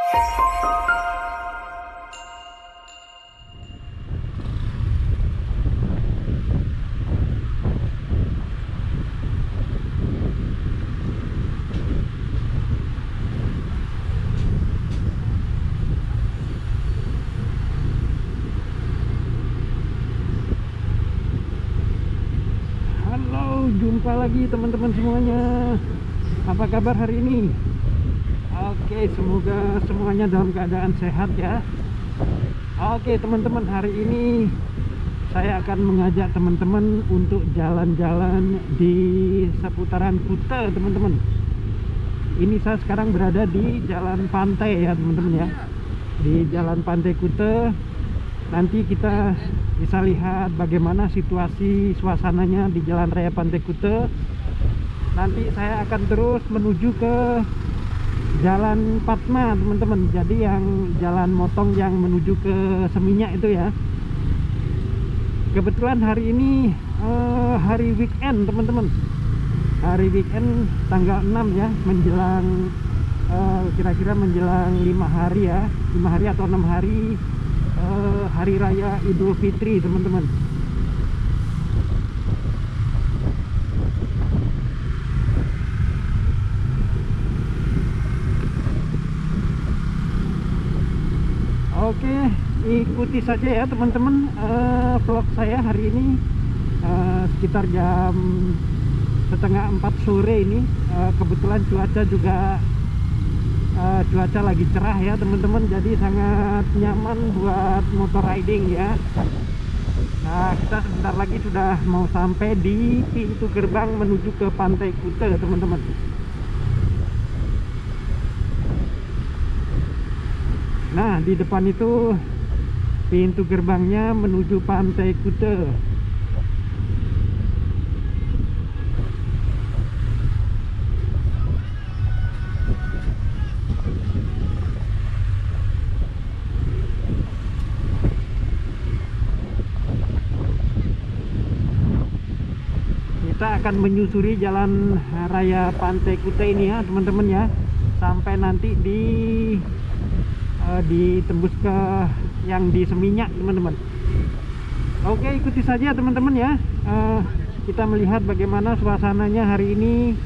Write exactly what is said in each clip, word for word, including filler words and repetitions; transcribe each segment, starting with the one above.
Jumpa lagi teman-teman semuanya. Apa kabar hari ini? Oke, semoga semuanya dalam keadaan sehat ya. Oke teman-teman, hari ini saya akan mengajak teman-teman untuk jalan-jalan di seputaran Kuta teman-teman. Ini saya sekarang berada di jalan pantai ya teman-teman ya. Di jalan pantai Kuta. Nanti kita bisa lihat bagaimana situasi suasananya di Jalan Raya Pantai Kuta. Nanti saya akan terus menuju ke Jalan Padma teman-teman. Jadi yang jalan motong yang menuju ke Seminyak itu ya. Kebetulan hari ini uh, hari weekend teman-teman. Hari weekend tanggal enam ya, menjelang kira-kira uh, menjelang lima hari ya, lima hari atau enam hari Uh, Hari Raya Idul Fitri teman-teman. Oke, ikuti saja ya teman-teman uh, vlog saya hari ini uh, sekitar jam setengah empat sore ini. Uh, kebetulan cuaca juga Uh, cuaca lagi cerah ya teman-teman, jadi sangat nyaman buat motor riding ya. Nah, kita sebentar lagi sudah mau sampai di pintu gerbang menuju ke Pantai Kuta teman-teman. Nah, di depan itu pintu gerbangnya menuju Pantai Kuta. Kita akan menyusuri jalan raya Pantai Kuta ini ya teman-teman ya, sampai nanti di uh, ditembus ke yang di Seminyak teman-teman. Oke, ikuti saja teman-teman ya. Uh, kita melihat bagaimana suasananya hari ini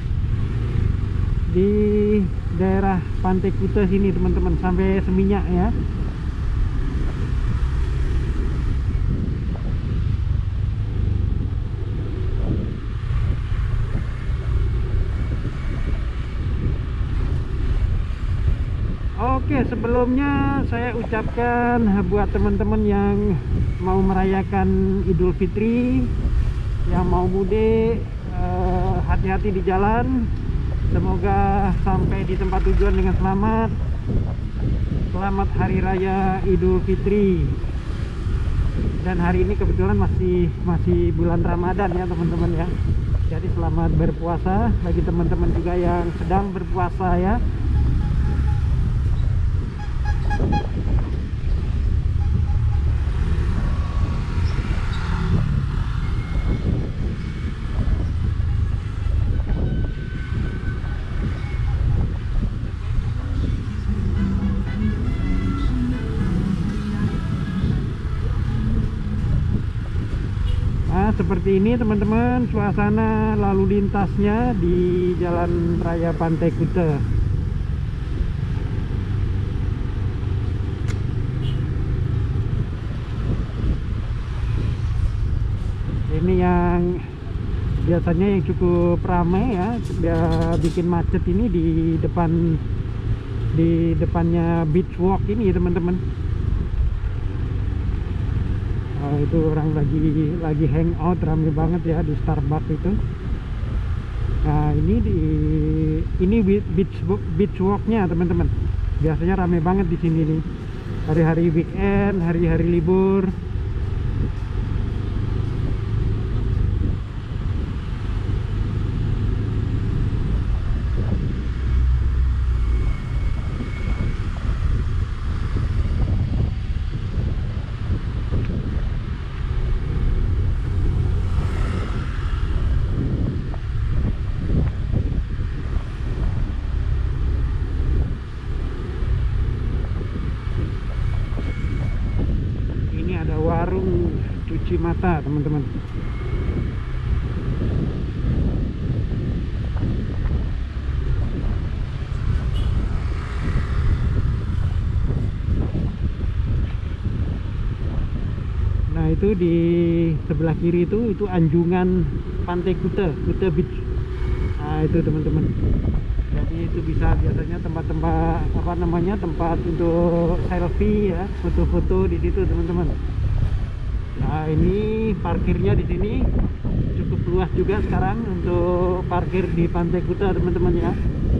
di daerah Pantai Kuta sini teman-teman, sampai Seminyak ya. Oke, sebelumnya saya ucapkan buat teman-teman yang mau merayakan Idul Fitri, yang mau mudik, hati-hati di jalan. Semoga sampai di tempat tujuan dengan selamat. Selamat Hari Raya Idul Fitri. Dan hari ini kebetulan masih masih bulan Ramadan ya teman-teman ya. Jadi selamat berpuasa bagi teman-teman juga yang sedang berpuasa ya. Seperti ini teman-teman suasana lalu lintasnya di Jalan Raya Pantai Kuta. Ini yang biasanya yang cukup ramai ya, dia bikin macet ini di depan di depannya Beach Walk ini teman-teman. Oh, itu orang lagi lagi hangout rame banget ya di Starbucks itu. Nah, ini di ini beach beach walknya teman-teman. Biasanya rame banget di sini nih. Hari-hari weekend, hari-hari libur. cuci mata teman-teman. Nah itu di sebelah kiri itu itu anjungan Pantai Kuta, Kuta Beach. Nah itu teman-teman. Jadi itu bisa biasanya tempat-tempat apa namanya tempat untuk selfie ya, foto-foto di situ teman-teman. Nah ini parkirnya di sini cukup luas juga sekarang untuk parkir di Pantai Kuta teman-teman ya.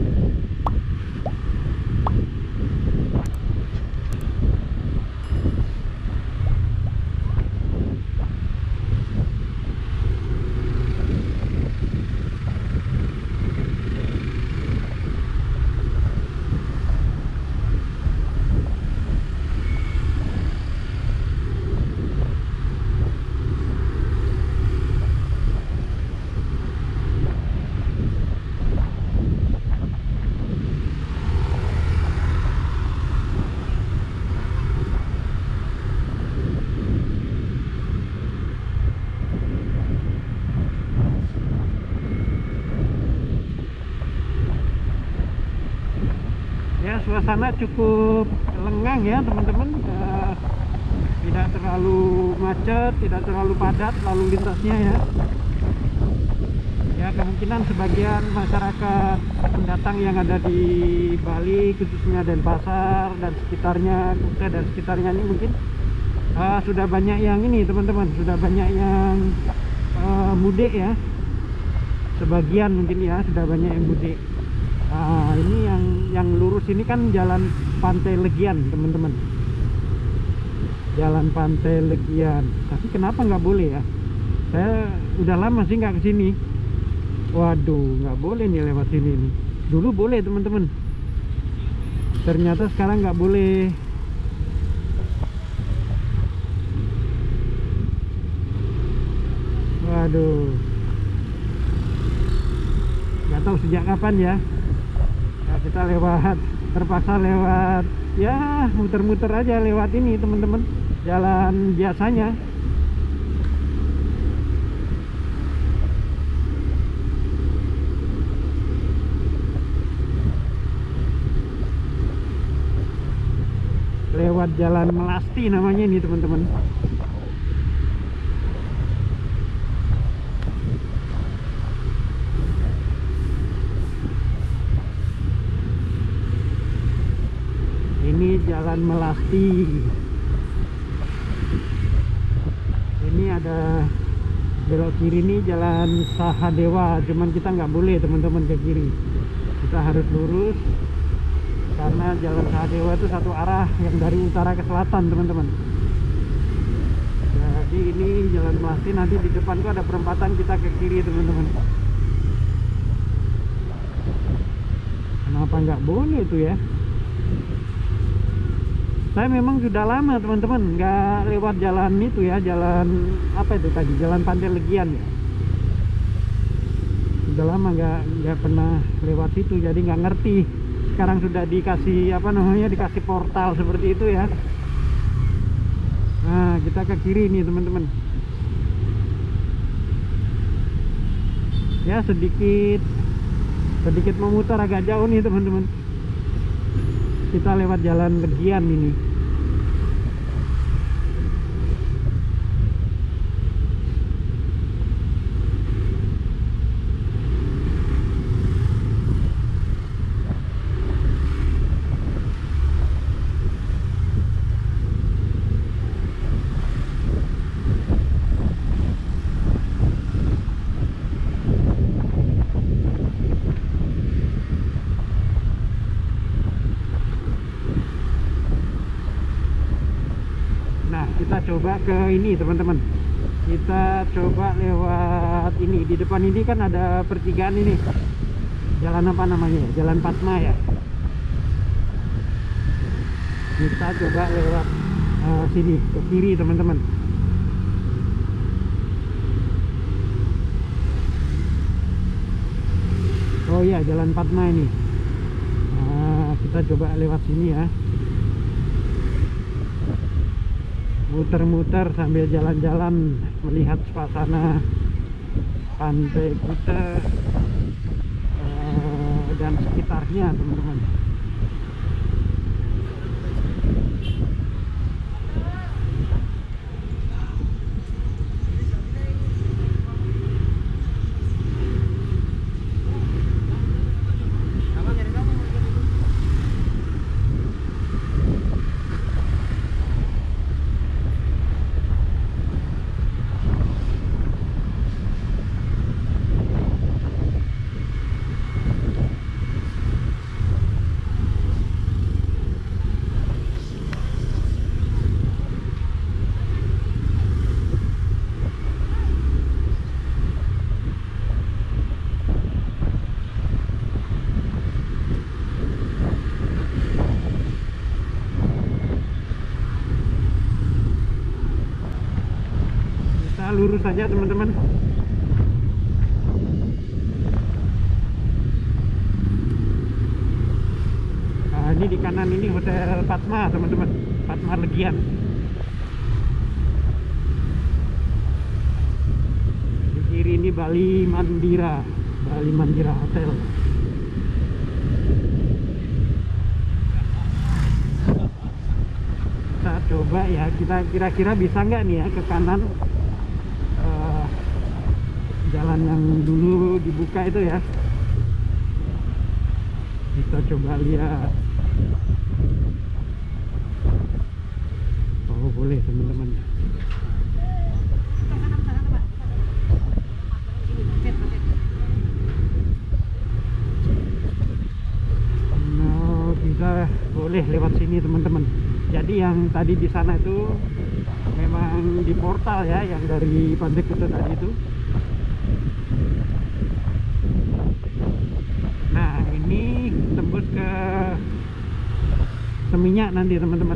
Ya suasana cukup lengang ya teman-teman, uh, tidak terlalu macet, tidak terlalu padat lalu lintasnya ya. Ya kemungkinan sebagian masyarakat pendatang yang ada di Bali khususnya Denpasar dan sekitarnya, Kuta dan sekitarnya ini mungkin uh, sudah banyak yang ini teman-teman, sudah banyak yang uh, mudik ya. Sebagian mungkin ya sudah banyak yang mudik. Nah, ini yang yang lurus ini kan jalan Pantai Legian teman-teman, jalan Pantai Legian. Tapi kenapa nggak boleh ya? Saya udah lama sih nggak kesini. Waduh, nggak boleh nih lewat sini nih. Dulu boleh teman-teman, ternyata sekarang nggak boleh. Waduh, nggak tahu sejak kapan ya. Kita lewat, terpaksa lewat ya, muter-muter aja lewat ini teman-teman, jalan biasanya. Lewat jalan Melasti namanya ini teman-teman. Ini jalan Melasti. Ini ada belok kiri, ini jalan Sahadewa, cuman kita nggak boleh teman-teman ke kiri, kita harus lurus karena jalan Sahadewa itu satu arah yang dari utara ke selatan teman-teman. Jadi ini jalan Melasti, nanti di depan tuh ada perempatan, kita ke kiri teman-teman. Kenapa nggak boleh itu ya? Saya memang sudah lama teman-teman nggak lewat jalan itu ya, jalan apa itu tadi, jalan Pantai Legian ya. Sudah lama nggak nggak pernah lewat situ, jadi nggak ngerti. Sekarang sudah dikasih apa namanya, dikasih portal seperti itu ya. Nah kita ke kiri nih teman-teman. Ya sedikit sedikit memutar agak jauh nih teman-teman. Kita lewat jalan Legian ini. Kita coba ke ini teman-teman, kita coba lewat ini. Di depan ini kan ada pertigaan ini, jalan apa namanya, jalan Padma ya. Kita coba lewat uh, sini ke kiri teman-teman. Oh iya, jalan Padma ini. Nah, kita coba lewat sini ya. muter-muter sambil jalan-jalan melihat suasana Pantai Kuta uh, dan sekitarnya, teman-teman. Lurus saja, teman-teman. Nah, ini di kanan ini Hotel Padma, teman-teman. Padma Legian. Di kiri ini Bali Mandira, Bali Mandira Hotel. Kita coba ya, kita kira-kira bisa nggak nih ya ke kanan, jalan yang dulu dibuka itu ya. Kita coba lihat. Oh, boleh, teman-teman. Nah, kita boleh lewat sini, teman-teman. Jadi yang tadi di sana itu memang di portal ya, yang dari Pantai Kuta tadi itu. Nah, ini tembus ke Seminyak nanti, teman-teman.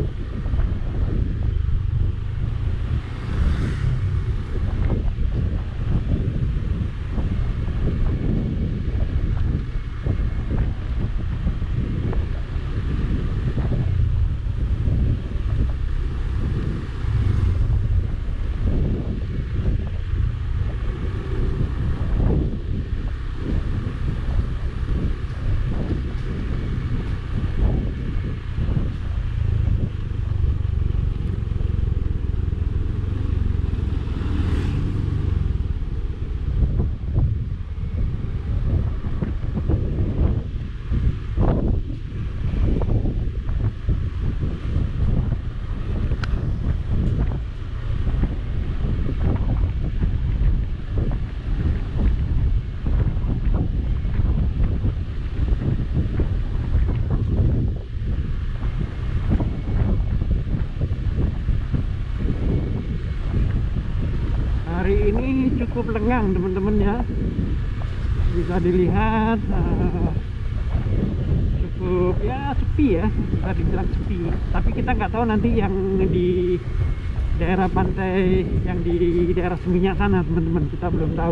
Hari ini cukup lengang, teman-teman ya. Bisa dilihat uh, cukup ya sepi ya, bisa dibilang sepi. Tapi kita nggak tahu nanti yang di daerah pantai, yang di daerah Seminyak sana, teman-teman, kita belum tahu.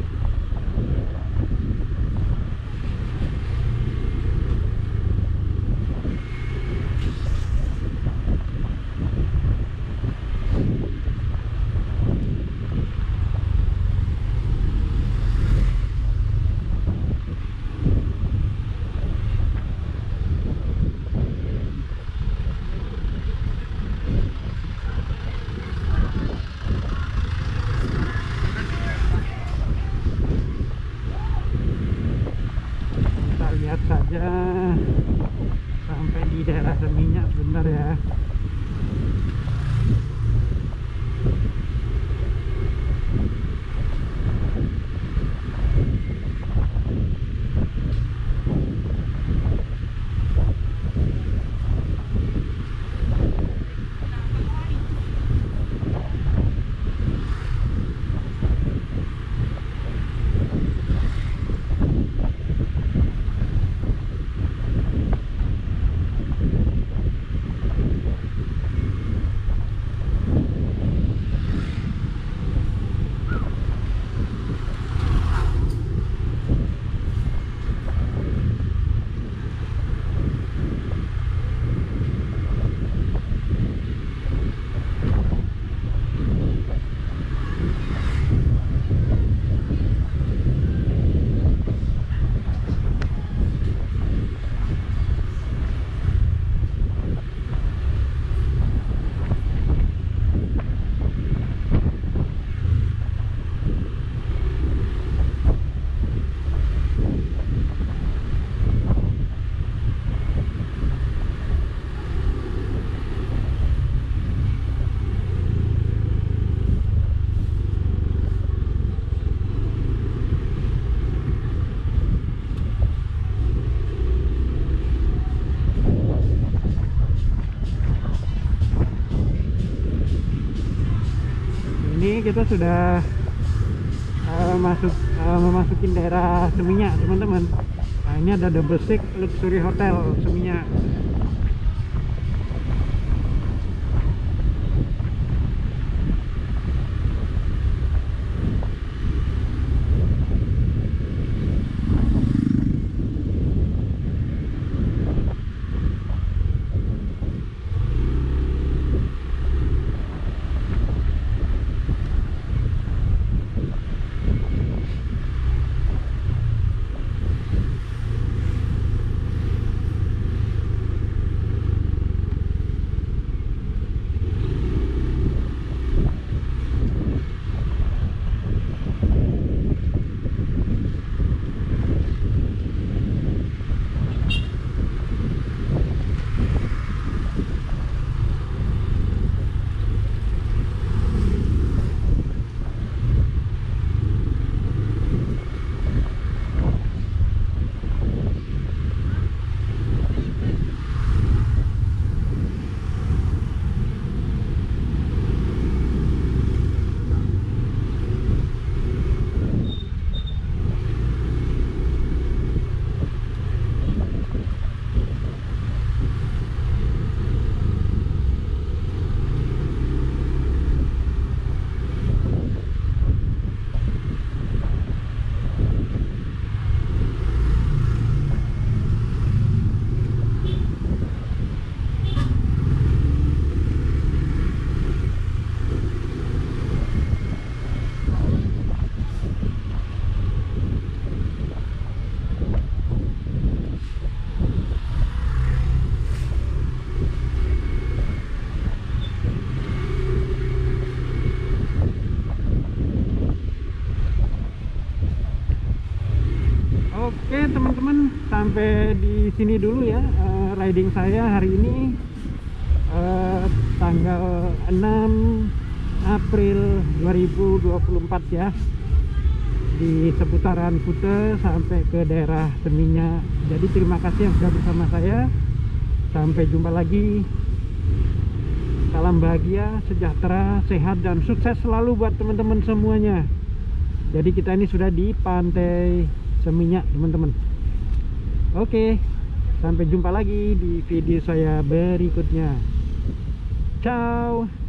Lihat saja sampai di daerah Seminyak sebentar ya. kita sudah uh, masuk uh, memasukin daerah Seminyak teman-teman. Nah, ini ada Double Six Luxury Hotel Seminyak. Oke teman-teman, sampai di sini dulu ya uh, riding saya hari ini, uh, tanggal enam April dua ribu dua puluh empat ya, di seputaran Kuta sampai ke daerah Seminyak. Jadi terima kasih yang sudah bersama saya. Sampai jumpa lagi. Salam bahagia, sejahtera, sehat, dan sukses selalu buat teman-teman semuanya. Jadi kita ini sudah di pantai Seminyak teman-teman. Oke, sampai jumpa lagi di video saya berikutnya. Ciao.